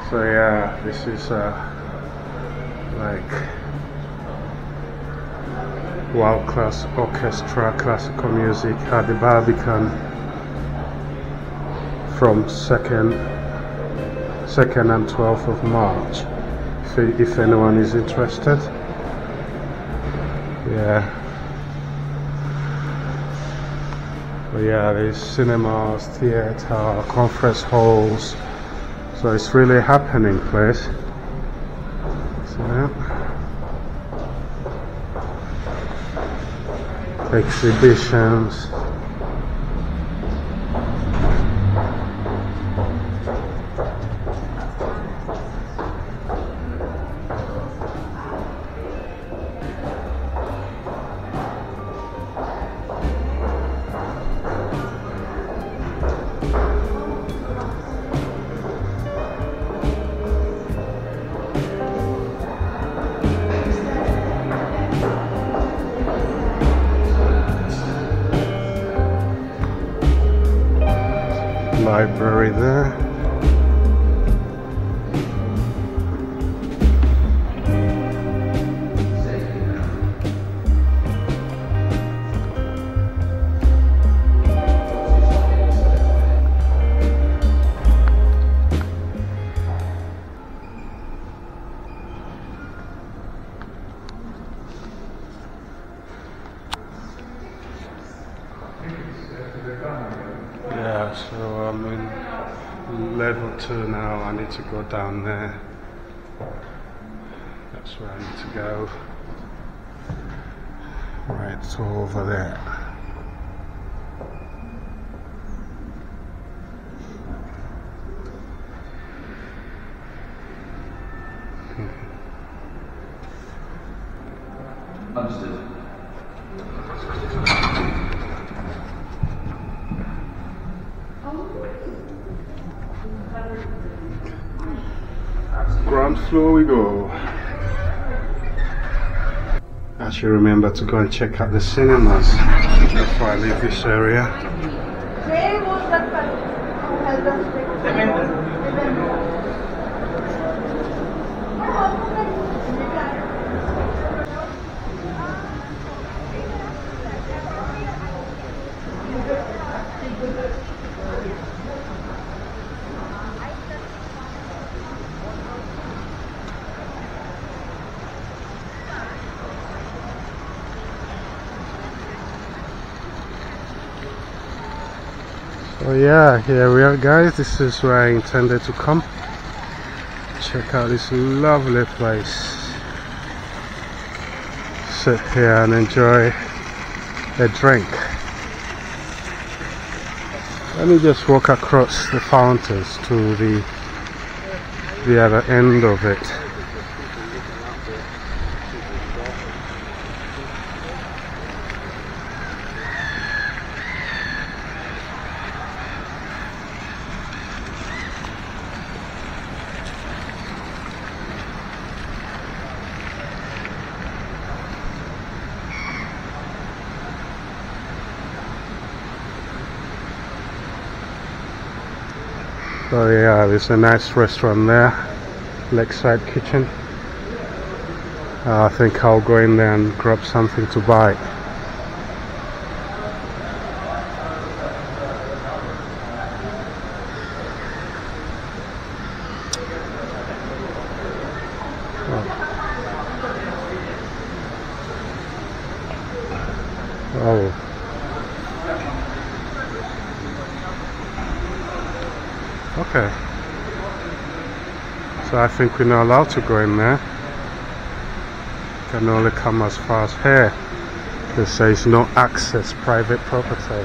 So yeah, this is like world-class orchestra classical music at the Barbican from 2nd and 12th of March. If anyone is interested, yeah. But yeah, there's cinemas, theater, conference halls. So it's really a happening place. See that? Exhibitions. Library there. Yeah, so I'm in level 2 now. I need to go down there. That's where I need to go. Right, so over there. Understood. Ground floor we go. I should remember to go and check out the cinemas before I leave this area. So yeah, here we are guys, this is where I intended to come. Check out this lovely place. Sit here and enjoy a drink. Let me just walk across the fountains to the other end of it. So yeah, there's a nice restaurant there, Lakeside Kitchen. I think I'll go in there and grab something to buy. Oh. Okay, so I think we're not allowed to go in there. Can only come as far as here. It says no access, private property.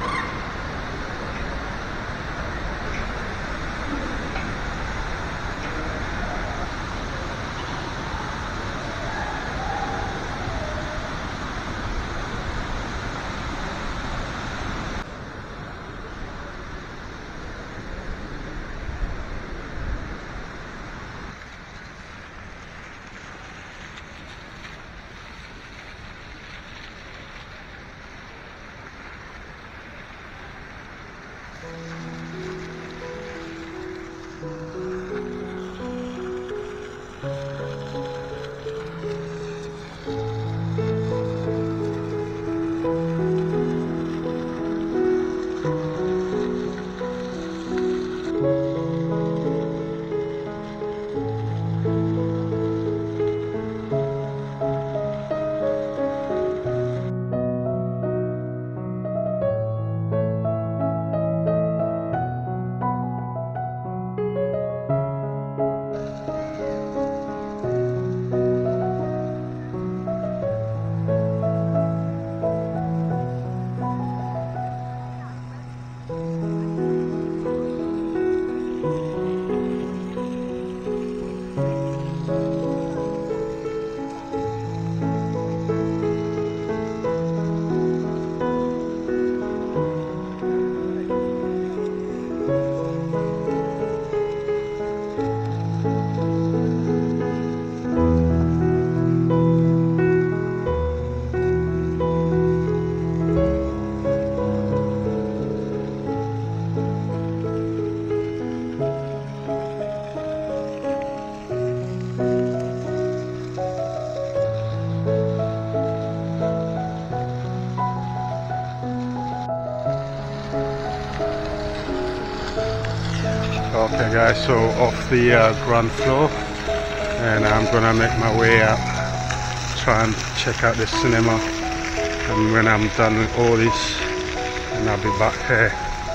Okay guys, so off the ground floor, and I'm gonna make my way up, try and check out the cinema, and when I'm done with all this, and I'll be back here.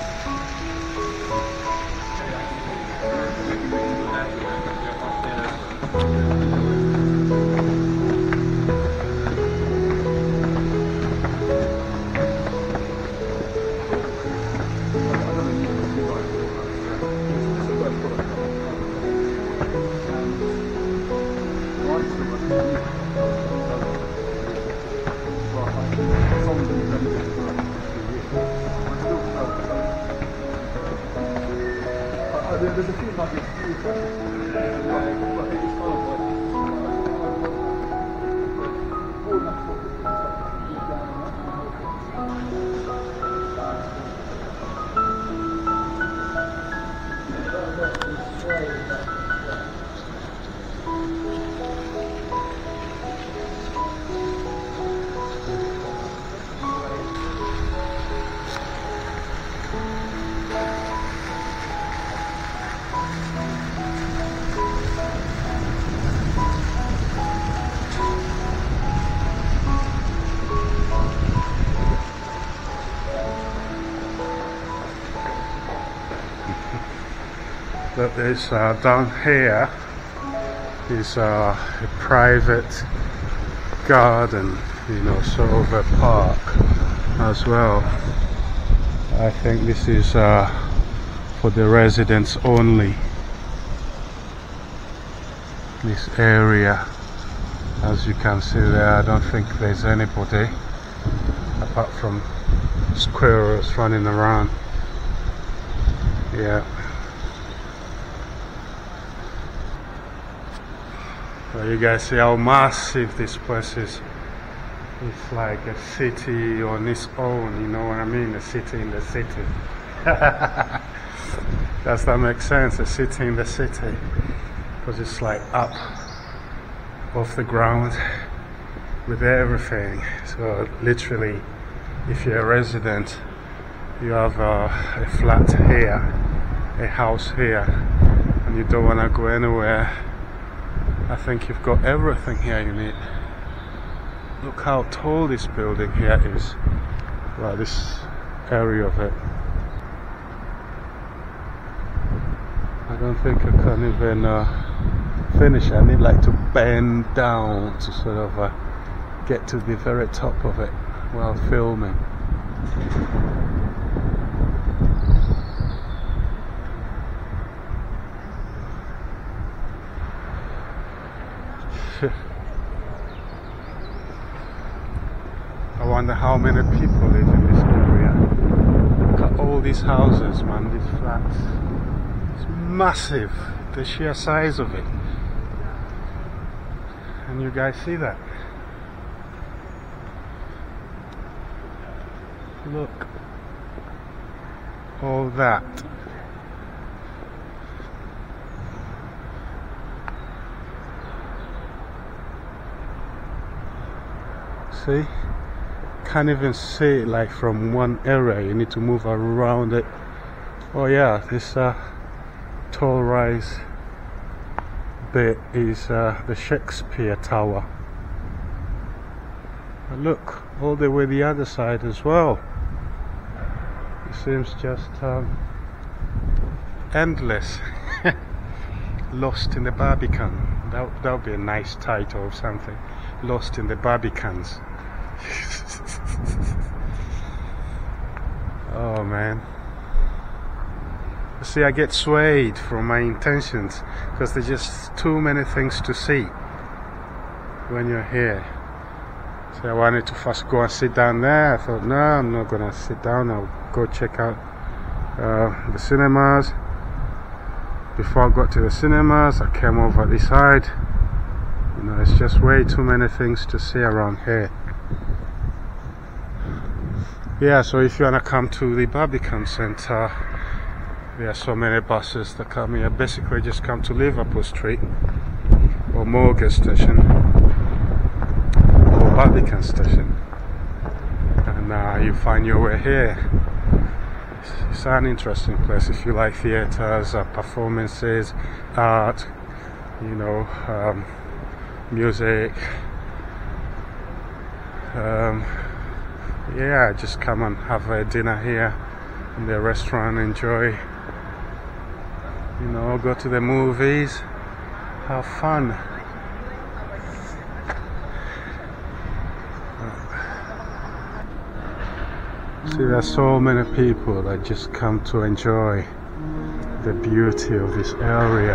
There's a few like But there's down here is a private garden, you know, sort of a park as well. I think this is for the residents only, this area. As you can see there, I don't think there's anybody apart from squirrels running around. Yeah. So you guys see how massive this place is. It's like a city on its own, you know what I mean? A city in the city. Does that make sense? A city in the city. Because it's like up off the ground with everything. So literally, if you're a resident, you have a flat here, a house here, and you don't want to go anywhere. I think you've got everything here you need. Look how tall this building here is. Well, this area of it. I don't think I can even finish. I need like to bend down to sort of get to the very top of it while filming. I wonder how many people live in this area. Look at all these houses, man, these flats. It's massive, the sheer size of it. And you guys see that? Look. All that. See? Can't even see it like from one area. You need to move around it. Oh yeah, this tall rise bit is the Shakespeare Tower. And look, all the way the other side as well. It seems just endless. Lost in the Barbican. That would be a nice title or something. Lost in the Barbicans. Oh man. See, I get swayed from my intentions because there's just too many things to see when you're here. So I wanted to first go and sit down there. I thought, no, I'm not gonna sit down. I'll go check out the cinemas. Before I got to the cinemas, I came over this side. You know, it's just way too many things to see around here. Yeah, so if you wanna come to the Barbican Centre, there are so many buses that come here. Basically just come to Liverpool Street or Moorgate Station or Barbican Station, and you find your way here. It's an interesting place if you like theatres, performances, art, you know, music. Yeah, just come and have a dinner here in the restaurant, enjoy, you know, go to the movies, have fun. See, there's so many people that just come to enjoy the beauty of this area.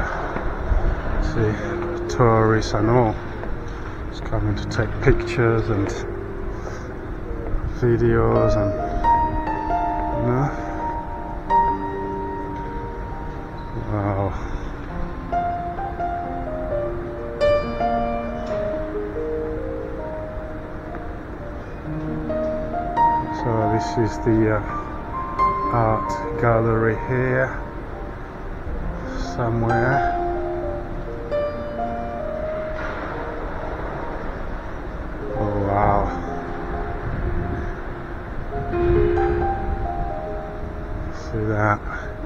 See, tourists and all, just coming to take pictures and videos and, you know. Wow. So this is the art gallery here somewhere. Oh wow. See that?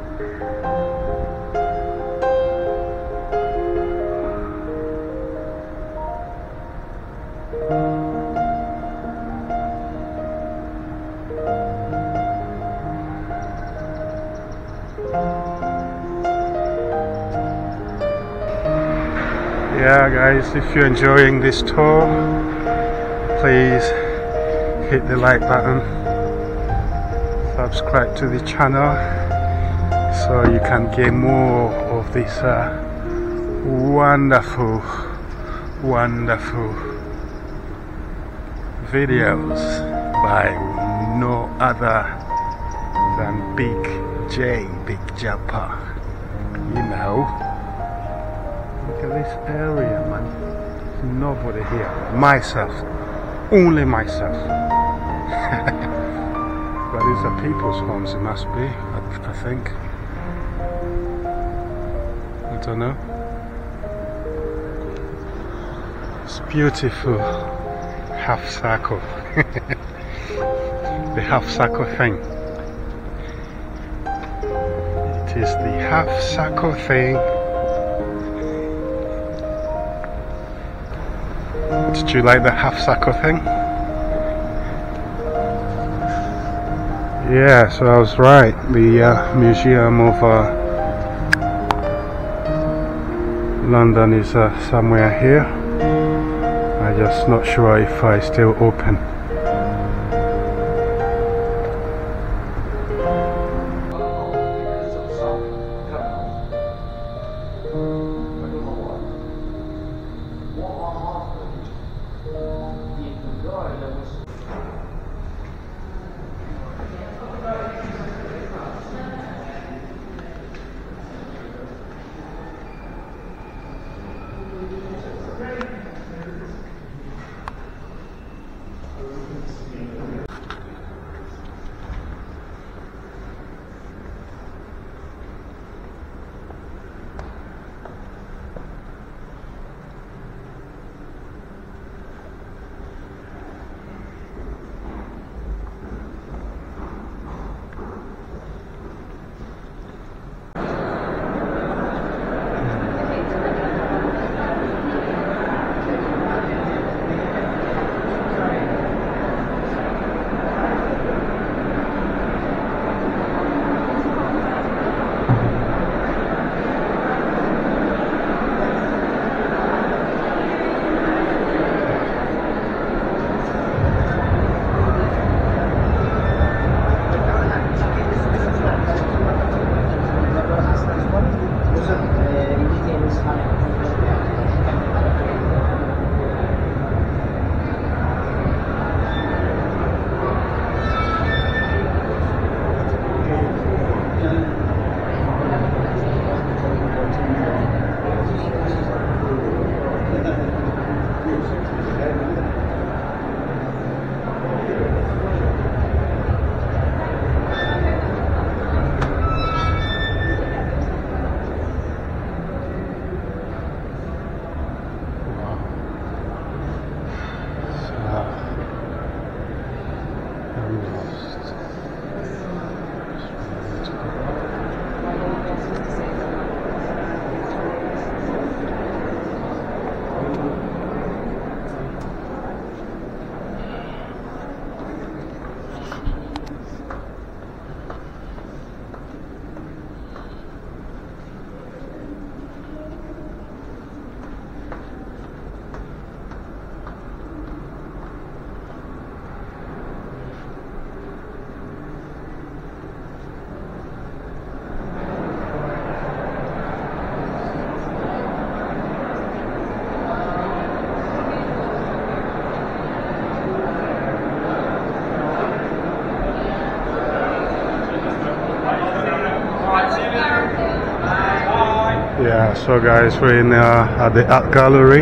Yeah guys, if you're enjoying this tour, please hit the like button, subscribe to the channel so you can get more of these wonderful videos by no other than Big J, Big Jappa, you know. Look at this area, man. There's nobody here. Myself. Only myself. But these are people's homes, it must be, I think. I don't know. It's beautiful. Half circle. The half circle thing. It is the half circle thing. Did you like the half circle thing? Yeah, so I was right. The Museum of London is somewhere here. I'm just not sure if it's still open. So guys, we're in at the art gallery.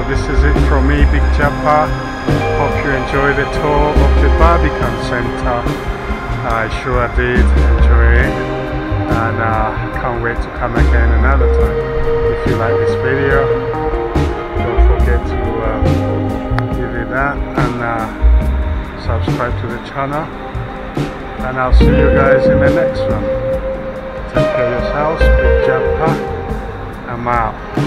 this is it from me, Big Japa. Hope you enjoy the tour of the Barbican Center. I sure did enjoy it, and can't wait to come again another time. If you like this video, don't forget to give it that and subscribe to the channel, and I'll see you guys in the next one. Take care of yourselves. Big Japa. I'm out.